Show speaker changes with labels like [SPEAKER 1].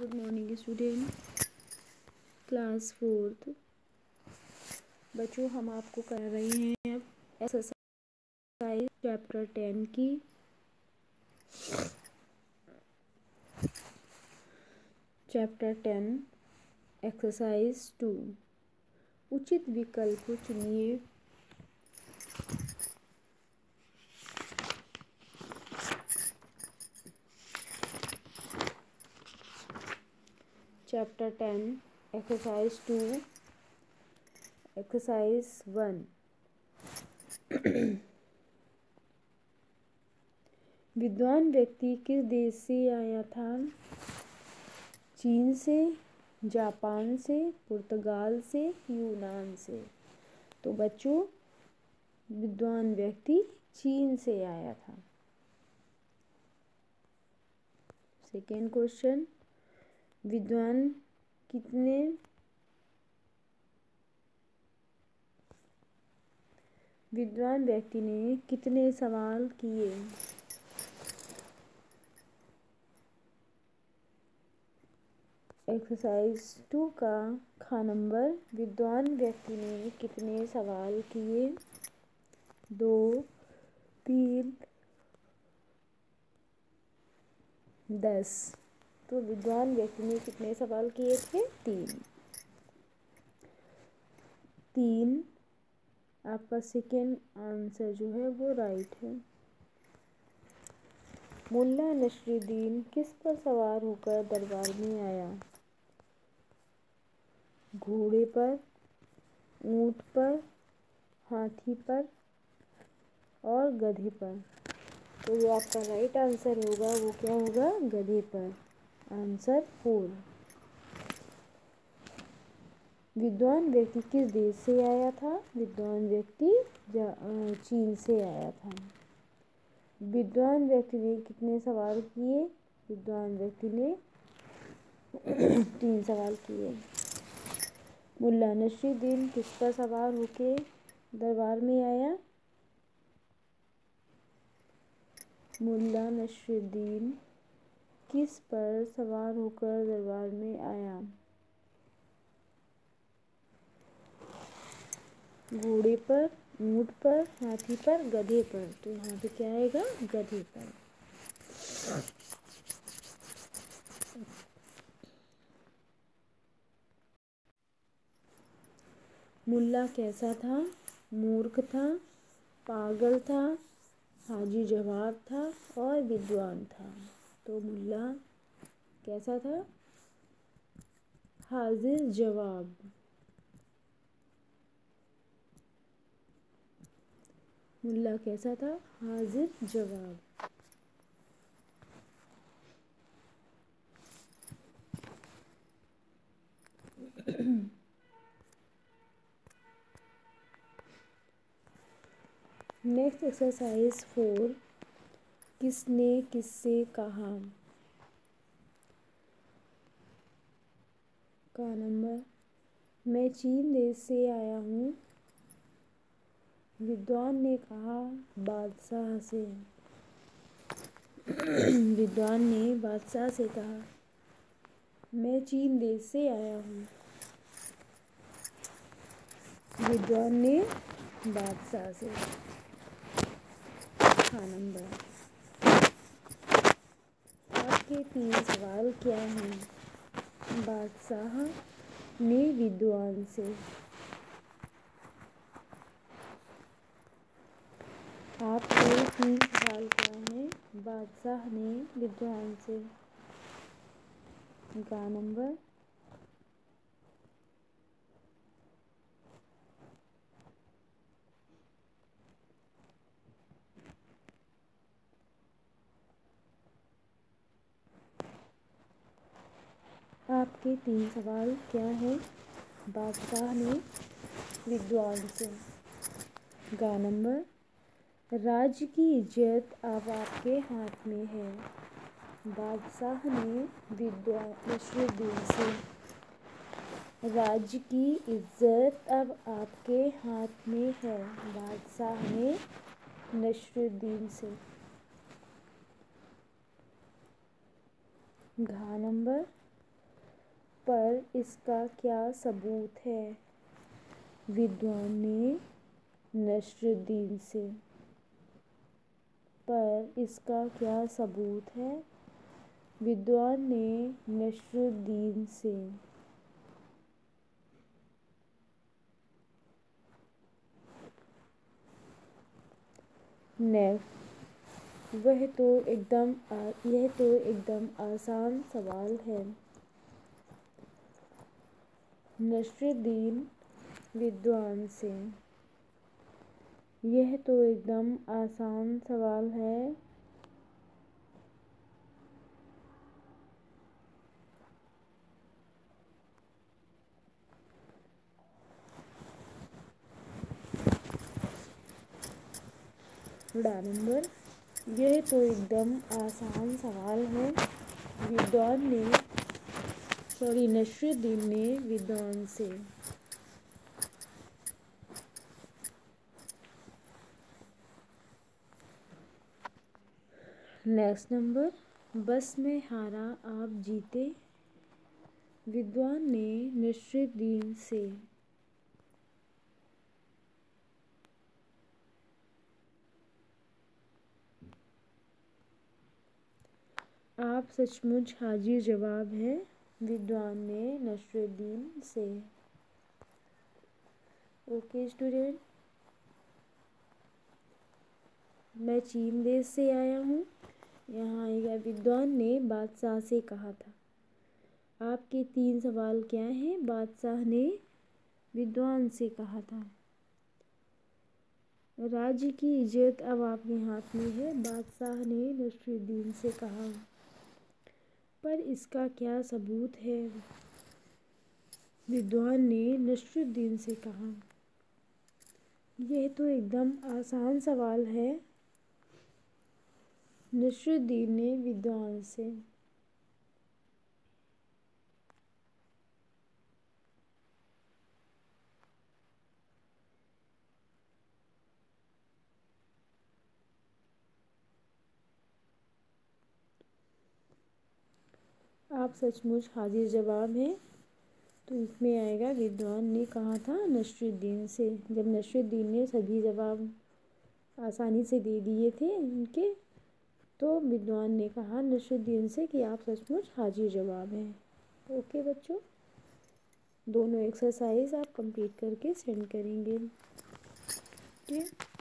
[SPEAKER 1] Good morning student, class fourth. बच्चों, हम आपको कर रहे हैं अब एक्सरसाइज चैप्टर 10 की। Chapter 10 exercise 2। उचित विकल्प चुनिए। Chapter 10 exercise 2 exercise 1। विद्वान व्यक्ति किस देश से आया था? चीन से, जापान से, पुर्तगाल से, यूनान से। तो बच्चों, विद्वान व्यक्ति चीन से आया था। सेकेंड क्वेश्चन, विद्वान व्यक्ति ने कितने सवाल किए? एक्सरसाइज 2 का खा नंबर, विद्वान व्यक्ति ने कितने सवाल किए? 2, 3, 10। तो विद्वान व्यक्ति ने कितने सवाल किए थे? 3। आपका सेकेंड आंसर जो है वो राइट है। मुल्ला नसरुद्दीन किस पर सवार होकर दरबार में आया? घोड़े पर, ऊंट पर, हाथी पर और गधे पर। तो जो आपका राइट आंसर होगा वो क्या होगा? गधे पर। आंसर 4। विद्वान व्यक्ति किस देश से आया था? विद्वान व्यक्ति चीन से आया था। विद्वान व्यक्ति ने कितने सवाल किए? विद्वान व्यक्ति ने 3 सवाल किए। मुल्ला नसरुद्दीन किस पर सवार होके दरबार में आया? मुल्ला नसरुद्दीन किस पर सवार होकर दरबार में आया? घोड़े पर, ऊंट पर, हाथी पर, गधे पर। तो यहाँ पे क्या आएगा? गधे पर। मुल्ला कैसा था? मूर्ख था, पागल था, हाजी जवाब था और विद्वान था। तो मुल्ला कैसा था? हाजिर जवाब। मुल्ला कैसा था? हाजिर जवाब। Next exercise 4। किसने किससे कहा? का नंबर, मैं चीन देश से आया हूँ। विद्वान ने कहा बादशाह से। विद्वान ने बादशाह से कहा मैं चीन देश से आया हूँ। विद्वान ने बादशाह से। हाँ नंबर, आपके 3 सवाल क्या हैं? बादशाह ने विद्वान से। आपके 3 सवाल क्या हैं? बादशाह ने विद्वान से। गा नंबर, आपके 3 सवाल क्या हैं? बादशाह ने विद्वान से। गा नंबर, राज्य की इज्जत अब आपके हाथ में है। बादशाह ने विद्वान नसरुद्दीन से। राज्य की इज्जत अब आपके हाथ में है। बादशाह ने नसरुद्दीन से। घा नंबर, पर इसका क्या सबूत है? विद्वान ने नस्रुद्दीन से। पर इसका क्या सबूत है? विद्वान ने नस्रुद्दीन से। नेक्स्ट, यह तो एकदम आसान सवाल है। नस्रुद्दीन विद्वान से। यह तो एकदम आसान सवाल है। नंबर, यह तो एकदम आसान सवाल है। नस्रुद्दीन ने विद्वान से। नेक्स्ट नंबर, बस में हारा आप जीते। विद्वान ने नस्रुद्दीन से। आप सचमुच हाजिर जवाब है। विद्वान ने नस्रुद्दीन से। ओके स्टूडेंट, मैं चीन देश से आया हूँ। यहाँ आएगा, विद्वान ने बादशाह से कहा था। आपके 3 सवाल क्या हैं? बादशाह ने विद्वान से कहा था। राज्य की इज्जत अब आपके हाथ में है। बादशाह ने नस्रुद्दीन से कहा। पर इसका क्या सबूत है? विद्वान ने नस्रुद्दीन से कहा। यह तो एकदम आसान सवाल है। नस्रुद्दीन ने विद्वान से। आप सचमुच हाजिर जवाब हैं। तो इसमें आएगा, विद्वान ने कहा था नस्रुद्दीन से। जब नस्रुद्दीन ने सभी जवाब आसानी से दे दिए थे उनके, तो विद्वान ने कहा नस्रुद्दीन से कि आप सचमुच हाजिर जवाब हैं। ओके बच्चों, दोनों एक्सरसाइज आप कंप्लीट करके सेंड करेंगे। ठीक है।